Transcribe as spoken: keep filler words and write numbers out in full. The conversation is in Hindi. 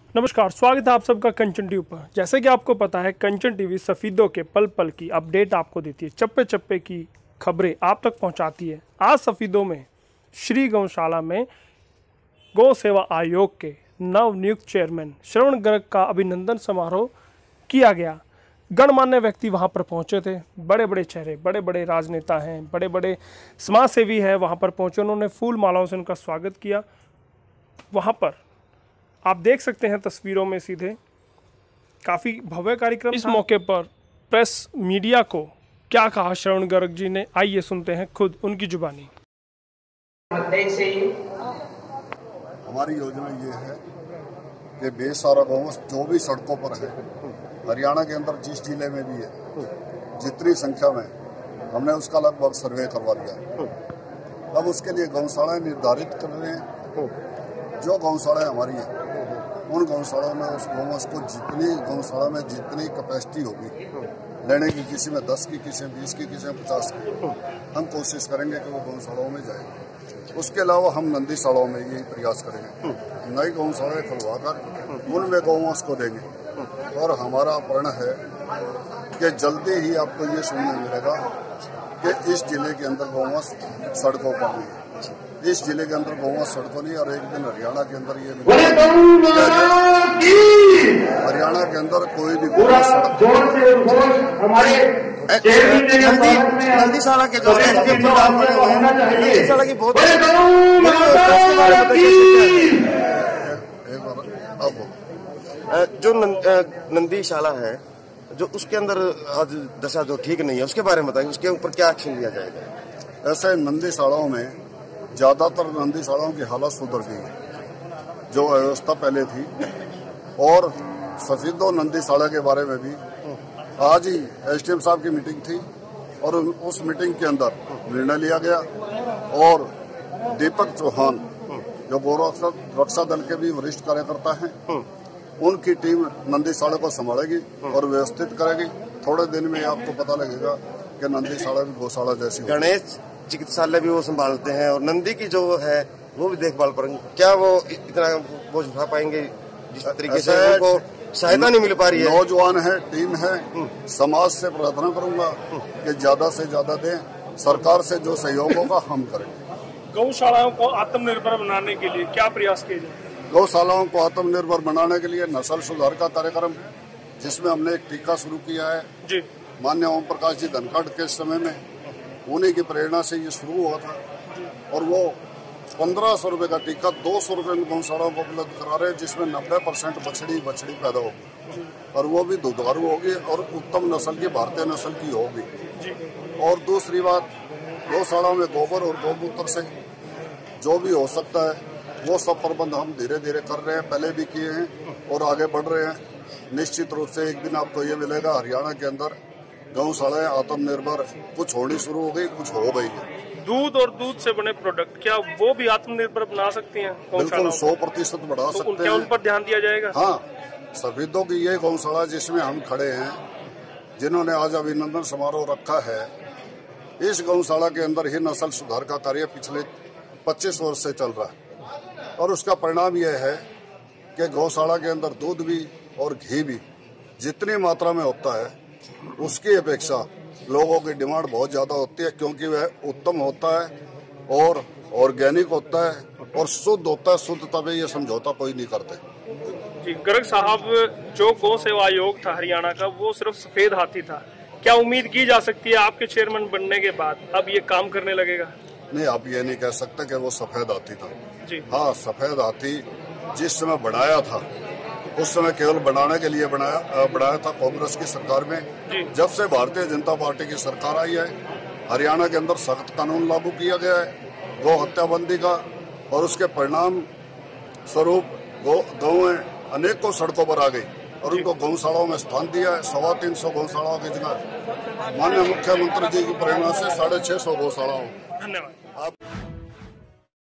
नमस्कार, स्वागत है आप सबका कंचन टीवी पर। जैसे कि आपको पता है, कंचन टीवी सफीदों के पल पल की अपडेट आपको देती है, चप्पे चप्पे की खबरें आप तक पहुंचाती है। आज सफीदों में श्री गौशाला में गौ सेवा आयोग के नव नियुक्त चेयरमैन श्रवण गर्ग का अभिनंदन समारोह किया गया। गणमान्य व्यक्ति वहां पर पहुंचे थे, बड़े बड़े चेहरे, बड़े बड़े राजनेता हैं, बड़े बड़े समाज सेवी हैं, वहां पर पहुंचे। उन्होंने फूल मालाओं से उनका स्वागत किया। वहां पर आप देख सकते हैं तस्वीरों में सीधे, काफ़ी भव्य कार्यक्रम। इस मौके पर प्रेस मीडिया को क्या कहा श्रवण गर्ग जी ने, आइए सुनते हैं खुद उनकी जुबानी। हमारी योजना ये है कि बेसहारा गौवंश जो भी सड़कों पर है, हरियाणा के अंदर जिस जिले में भी है, जितनी संख्या में, हमने उसका लगभग सर्वे करवा लिया। अब उसके लिए गौशालाएं निर्धारित कर रहे हैं। जो गौशालाएं हमारी हैं, उन गौशालाओं में उस गौवंश को जितनी गौशाला में जितनी कैपेसिटी होगी लेने की, किसी में दस की, किसी में बीस की, किसी में पचास की, हम कोशिश करेंगे कि वो गौशालाओं में जाए। उसके अलावा हम नंदीशालाओं में यही प्रयास करेंगे, नई गौशालाएं खुलवाकर उनमें गौवंश को देंगे। और हमारा प्रण है कि जल्दी ही आपको ये सुनने मिलेगा कि इस जिले के अंदर गौवंश सड़कों पर नहीं है, इस जिले के अंदर गौवंश सड़कों नहीं, और एक दिन हरियाणा के अंदर ये हरियाणा के अंदर कोई भी गौवंश सड़क नंदीशाला के जो नंदीशाला की बहुत जो नंदीशाला है, जो उसके अंदर आज दशा जो ठीक नहीं है, उसके बारे में बताइए, उसके ऊपर क्या एक्शन लिया जाएगा। ऐसे नंदीशालाओं में ज्यादातर नंदीशालाओं की हालत सुधर गई है, जो व्यवस्था पहले थी। और सफीदों नंदीशाला के बारे में भी आज ही एसडीएम साहब की मीटिंग थी, और उस मीटिंग के अंदर निर्णय लिया गया। और दीपक चौहान, जो गौ रक्षा दल के भी वरिष्ठ कार्यकर्ता हैं, उनकी टीम नंदीशाला को संभालेगी और व्यवस्थित करेगी। थोड़े दिन में आपको पता लगेगा कि नंदीशाला भी गौशाला जैसी। गणेश चिकित्सालय भी वो संभालते हैं, और नंदी की जो है वो भी देखभाल करेंगे। क्या वो इतना बोझ उठा पाएंगे जिस तरीके से उनको सहायता नहीं मिल पा रही है? नौजवान है, टीम है, समाज से प्रार्थना करूंगा कि ज्यादा से ज्यादा दें, सरकार से जो सहयोग होगा हम करेंगे। गौशालाओं को आत्मनिर्भर बनाने के लिए क्या प्रयास किए जाए? गौशालाओं को आत्मनिर्भर बनाने के लिए नस्ल सुधार का कार्यक्रम, जिसमें हमने एक टीका शुरू किया है जी। माननीय ओम प्रकाश जी धनखड़ के समय में उन्हीं की प्रेरणा से ये शुरू हुआ था, और वो पंद्रह सौ रुपए का टीका दो सौ रुपए में गौशालाओं को उपलब्ध करा रहे हैं, जिसमें नब्बे परसेंट बछड़ी बछड़ी पैदा होगी, और वो भी दुधारू होगी और उत्तम नस्ल की, भारतीय नस्ल की होगी। और दूसरी बात, गौशाला में गोबर और गौमूत्र से जो भी हो सकता है वो सब प्रबंध हम धीरे धीरे कर रहे हैं, पहले भी किए हैं और आगे बढ़ रहे हैं। निश्चित रूप से एक दिन आपको ये मिलेगा, हरियाणा के अंदर गौशालाएं आत्मनिर्भर कुछ होनी शुरू हो गई, कुछ हो गई है। दूध और दूध से बने प्रोडक्ट, क्या वो भी आत्मनिर्भर बना सकती हैं? बिल्कुल, सौ प्रतिशत बढ़ा सकते हैं। क्या उन पर ध्यान दिया जाएगा? हाँ, सफीदों की ये गौशाला जिसमें हम खड़े हैं, जिन्होंने आज अभिनंदन समारोह रखा है, इस गौशाला के अंदर ही नस्ल सुधार का कार्य पिछले पच्चीस वर्ष से चल रहा है। और उसका परिणाम यह है कि गौशाला के अंदर दूध भी और घी भी जितनी मात्रा में होता है, उसकी अपेक्षा लोगों की डिमांड बहुत ज्यादा होती है, क्योंकि वह उत्तम होता है और ऑर्गेनिक होता है और शुद्ध होता है। शुद्धता पे ये समझौता कोई नहीं करते जी। गर्ग साहब, जो गौ सेवा आयोग था हरियाणा का, वो सिर्फ सफेद हाथी था। क्या उम्मीद की जा सकती है आपके चेयरमैन बनने के बाद अब ये काम करने लगेगा? नहीं, आप ये नहीं कह सकते कि वो सफेद हाथी था जी। हाँ, सफेद हाथी जिस समय बनाया था, उस समय केवल बनाने के लिए बनाया बनाया था कांग्रेस की सरकार में। जब से भारतीय जनता पार्टी की सरकार आई है, हरियाणा के अंदर सख्त कानून लागू किया गया है गौ हत्याबंदी का, और उसके परिणाम स्वरूप गौ गौएं अनेकों सड़कों पर आ गई और उनको गौशालाओं में स्थान दिया है। सवा तीन सौ गौशालाओं की जगह माननीय मुख्यमंत्री जी की प्रेरणा से साढ़े छह सौ गौशालाओं। धन्यवाद।